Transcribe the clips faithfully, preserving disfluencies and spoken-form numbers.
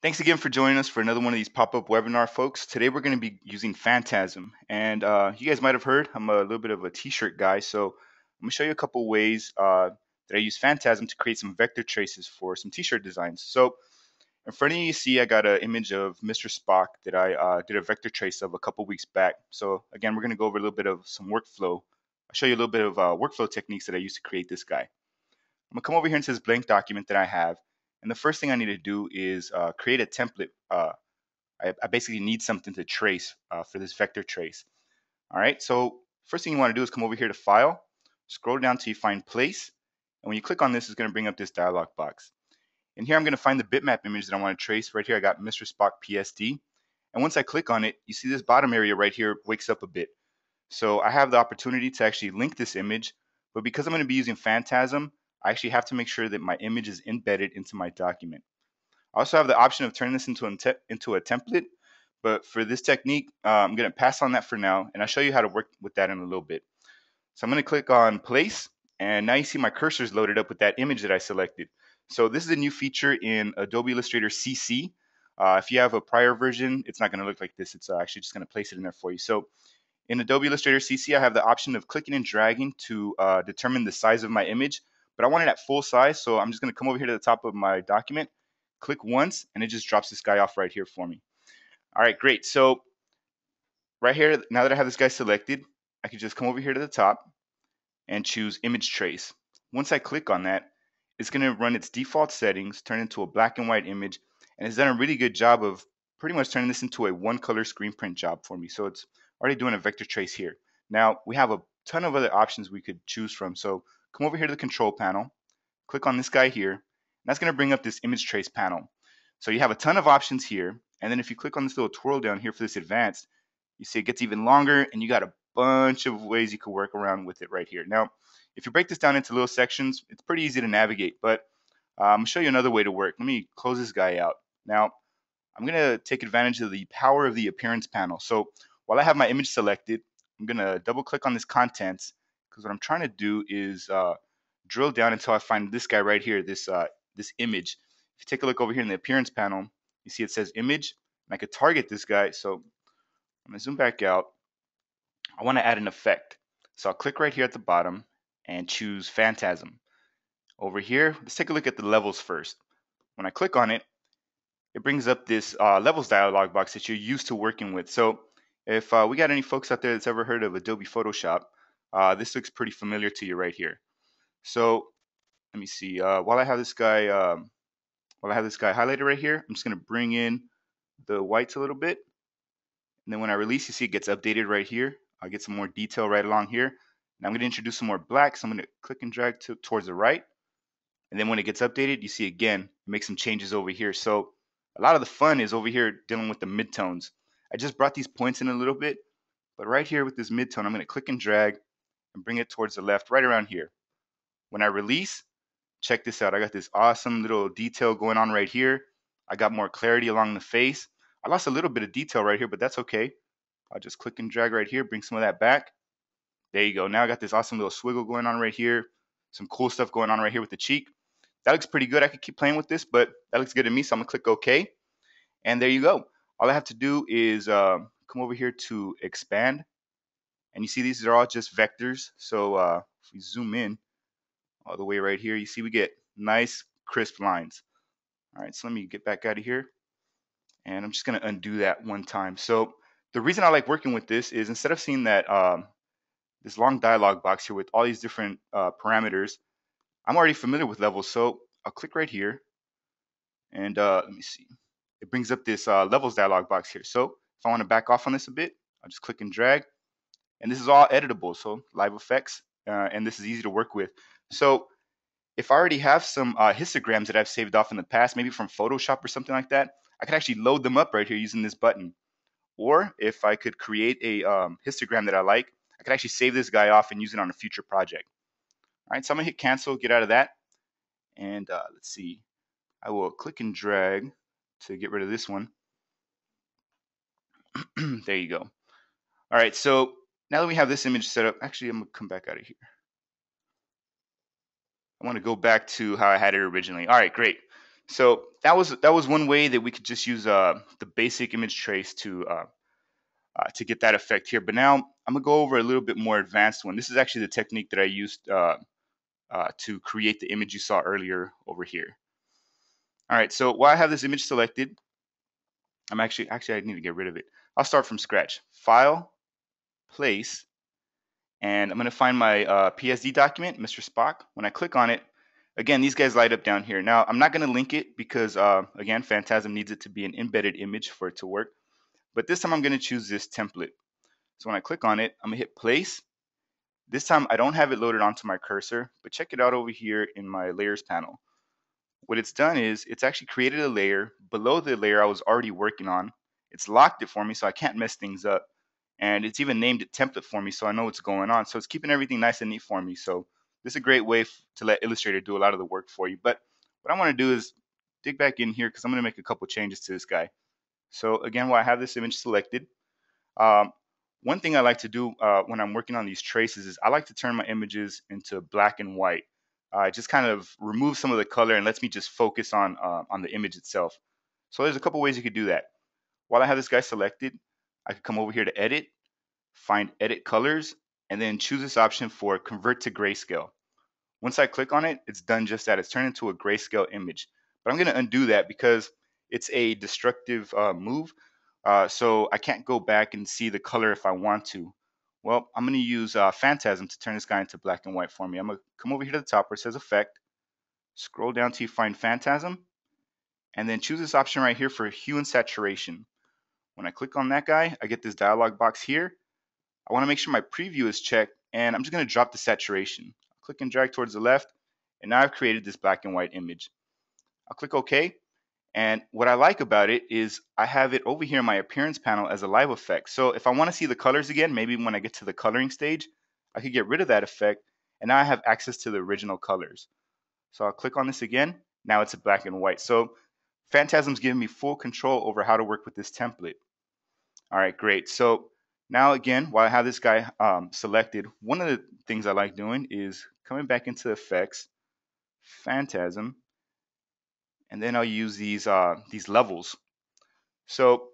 Thanks again for joining us for another one of these pop-up webinar, folks. Today we're going to be using PHANTASM, and uh, you guys might have heard I'm a little bit of a t-shirt guy, so I'm going to show you a couple ways uh, that I use PHANTASM to create some vector traces for some t-shirt designs. So in front of you, you see I got an image of Mister Spock that I uh, did a vector trace of a couple weeks back. So again, we're going to go over a little bit of some workflow. I'll show you a little bit of uh, workflow techniques that I use to create this guy. I'm gonna come over here into this blank document that I have. And the first thing I need to do is uh, create a template. Uh, I, I, basically need something to trace uh, for this vector trace. All right, so first thing you wanna do is come over here to File, scroll down till you find Place. And when you click on this, it's gonna bring up this dialog box. And here I'm gonna find the bitmap image that I wanna trace. Right here, I got Mister Spock P S D. And once I click on it, you see this bottom area right here wakes up a bit. So I have the opportunity to actually link this image, but because I'm going to be using PHANTASM, I actually have to make sure that my image is embedded into my document. I also have the option of turning this into a, te into a template, but for this technique, uh, I'm going to pass on that for now, and I'll show you how to work with that in a little bit. So I'm going to click on Place, and now you see my cursor is loaded up with that image that I selected. So this is a new feature in Adobe Illustrator C C. Uh, if you have a prior version, it's not going to look like this. It's uh, actually just going to place it in there for you. So in Adobe Illustrator C C, I have the option of clicking and dragging to uh, determine the size of my image, but I want it at full size, so I'm just going to come over here to the top of my document, click once, and it just drops this guy off right here for me. All right, great. So right here, now that I have this guy selected, I can just come over here to the top and choose Image Trace. Once I click on that, it's going to run its default settings, turn into a black and white image, and it's done a really good job of pretty much turning this into a one color screen print job for me. So it's already doing a vector trace here. Now we have a ton of other options we could choose from. So come over here to the control panel, click on this guy here, and that's going to bring up this image trace panel. So you have a ton of options here, and then if you click on this little twirl down here for this advanced, you see it gets even longer, and you got a bunch of ways you could work around with it right here. Now, if you break this down into little sections, it's pretty easy to navigate, but uh, I'm going to show you another way to work. Let me close this guy out. Now, I'm going to take advantage of the power of the appearance panel. So while I have my image selected, I'm going to double click on this contents, because what I'm trying to do is uh, drill down until I find this guy right here, this, uh, this image. If you take a look over here in the appearance panel, you see it says image, and I could target this guy. So I'm going to zoom back out. I want to add an effect. So I'll click right here at the bottom and choose PHANTASM. Over here, let's take a look at the levels first. When I click on it, it brings up this uh, levels dialog box that you're used to working with. So if uh, we got any folks out there that's ever heard of Adobe Photoshop, uh, this looks pretty familiar to you right here. So let me see. Uh, while I have this guy, um, while I have this guy highlighted right here, I'm just going to bring in the whites a little bit. And then when I release, you see it gets updated right here. I'll get some more detail right along here. And I'm going to introduce some more black. So I'm going to click and drag to, towards the right. And then when it gets updated, you see again, make some changes over here. So a lot of the fun is over here dealing with the midtones. I just brought these points in a little bit, but right here with this midtone, I'm going to click and drag and bring it towards the left, right around here. When I release, check this out. I got this awesome little detail going on right here. I got more clarity along the face. I lost a little bit of detail right here, but that's okay. I'll just click and drag right here, bring some of that back. There you go. Now I got this awesome little swiggle going on right here. Some cool stuff going on right here with the cheek. That looks pretty good. I could keep playing with this, but that looks good to me. So I'm gonna click OK. And there you go. All I have to do is uh, come over here to expand. And you see these are all just vectors. So uh, if we zoom in all the way right here, you see we get nice crisp lines. All right, so let me get back out of here. And I'm just gonna undo that one time. So the reason I like working with this is instead of seeing that um, this long dialog box here with all these different uh, parameters, I'm already familiar with levels. So I'll click right here. And uh, let me see. It brings up this uh, levels dialog box here. So if I want to back off on this a bit, I'll just click and drag. And this is all editable, so live effects. Uh, and this is easy to work with. So if I already have some uh, histograms that I've saved off in the past, maybe from Photoshop or something like that, I could actually load them up right here using this button. Or if I could create a um, histogram that I like, I could actually save this guy off and use it on a future project. All right, so I'm gonna hit cancel, get out of that. And uh, let's see. I will click and drag to get rid of this one. There you go. All right, so now that we have this image set up, actually I'm gonna come back out of here. I want to go back to how I had it originally. All right, great. So that was that was one way that we could just use uh, the basic image trace to uh, uh, to get that effect here. But now I'm gonna go over a little bit more advanced one. This is actually the technique that I used uh, uh, to create the image you saw earlier over here. All right, so while I have this image selected, I'm actually actually I need to get rid of it. I'll start from scratch. File, place, and I'm gonna find my uh, P S D document, Mister Spock. When I click on it, again, these guys light up down here. Now, I'm not gonna link it because, uh, again, Phantasm needs it to be an embedded image for it to work. But this time I'm gonna choose this template. So when I click on it, I'm gonna hit place. This time I don't have it loaded onto my cursor, but check it out over here in my layers panel. What it's done is it's actually created a layer below the layer I was already working on. It's locked it for me so I can't mess things up. And it's even named it template for me so I know what's going on. So it's keeping everything nice and neat for me. So this is a great way to let Illustrator do a lot of the work for you. But what I want to do is dig back in here because I'm going to make a couple changes to this guy. So again, while I have this image selected, um, one thing I like to do uh, when I'm working on these traces is I like to turn my images into black and white. Uh, it just kind of removes some of the color and lets me just focus on uh, on the image itself. So there's a couple ways you could do that. While I have this guy selected, I could come over here to edit, find edit colors, and then choose this option for convert to grayscale. Once I click on it, it's done just that. It's turned into a grayscale image. But I'm going to undo that because it's a destructive uh, move. Uh, so I can't go back and see the color if I want to. Well, I'm going to use uh, Phantasm to turn this guy into black and white for me. I'm going to come over here to the top where it says Effect, scroll down till you find Phantasm, and then choose this option right here for Hue and Saturation. When I click on that guy, I get this dialog box here. I want to make sure my preview is checked, and I'm just going to drop the saturation. I'll click and drag towards the left, and now I've created this black and white image. I'll click OK, and what I like about it is I have it over here in my appearance panel as a live effect. So if I want to see the colors again, maybe when I get to the coloring stage, I could get rid of that effect, and now I have access to the original colors. So I'll click on this again. Now it's a black and white. So Phantasm's giving me full control over how to work with this template. All right, great. So now again, while I have this guy um, selected, one of the things I like doing is coming back into effects, Phantasm, and then I'll use these uh, these levels. So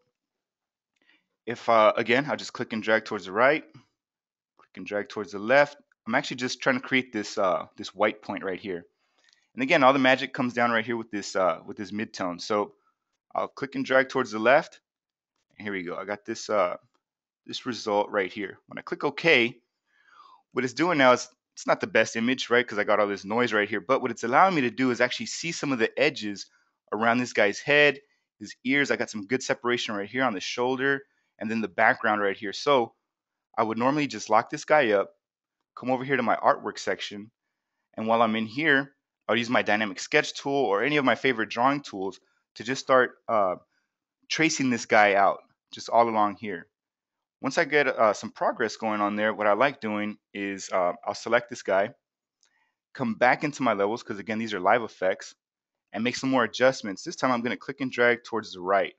if uh, again, I'll just click and drag towards the right, click and drag towards the left. I'm actually just trying to create this uh, this white point right here. And again, all the magic comes down right here with this uh, with this midtone. So I'll click and drag towards the left. And here we go. I got this uh, this result right here. When I click OK, what it's doing now is it's not the best image, right? Because I got all this noise right here. But what it's allowing me to do is actually see some of the edges around this guy's head, his ears. I got some good separation right here on the shoulder, and then the background right here. So I would normally just lock this guy up, come over here to my artwork section, and while I'm in here, I'll use my dynamic sketch tool or any of my favorite drawing tools to just start uh, tracing this guy out just all along here. Once I get uh, some progress going on there, what I like doing is uh, I'll select this guy, come back into my levels, because again, these are live effects, and make some more adjustments. This time I'm going to click and drag towards the right.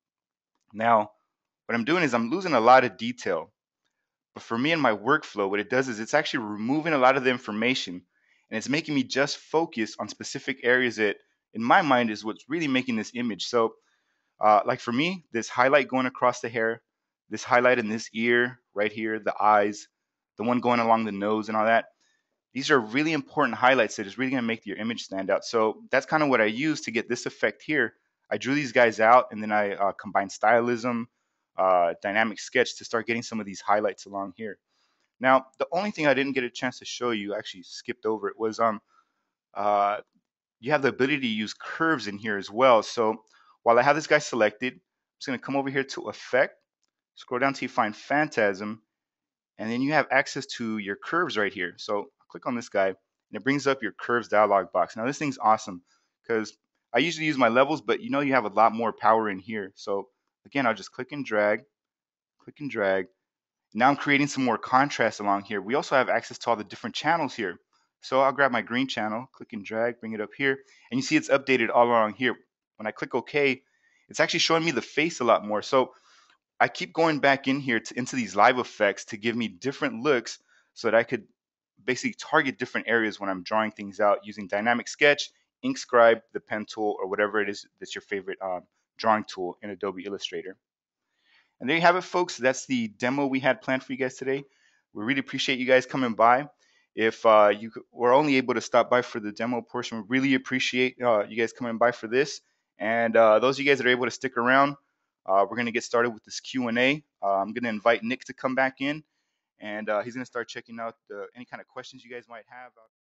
Now, what I'm doing is I'm losing a lot of detail. But for me in my workflow, what it does is it's actually removing a lot of the information, and it's making me just focus on specific areas that, in my mind, is what's really making this image. So, uh, like for me, this highlight going across the hair, this highlight in this ear right here, the eyes, the one going along the nose and all that. These are really important highlights that is really going to make your image stand out. So that's kind of what I use to get this effect here. I drew these guys out, and then I uh, combined stylism, uh, dynamic sketch to start getting some of these highlights along here. Now, the only thing I didn't get a chance to show you, actually skipped over it, was um, uh, you have the ability to use curves in here as well. So while I have this guy selected, I'm just going to come over here to Effect, scroll down till you find Phantasm, and then you have access to your curves right here. So click on this guy, and it brings up your curves dialog box. Now this thing's awesome because I usually use my levels, but you know you have a lot more power in here. So again, I'll just click and drag, click and drag. Now I'm creating some more contrast along here. We also have access to all the different channels here. So I'll grab my green channel, click and drag, bring it up here, and you see it's updated all along here. When I click OK, it's actually showing me the face a lot more. So I keep going back in here to, into these live effects to give me different looks so that I could basically target different areas when I'm drawing things out using dynamic sketch, Inkscribe, the pen tool, or whatever it is that's your favorite um, drawing tool in Adobe Illustrator. And there you have it, folks. That's the demo we had planned for you guys today. We really appreciate you guys coming by. If uh, you were only able to stop by for the demo portion, we really appreciate uh, you guys coming by for this. And uh, those of you guys that are able to stick around, uh, we're going to get started with this Q and A. Uh, I'm going to invite Nick to come back in, and uh, he's going to start checking out the, any kind of questions you guys might have.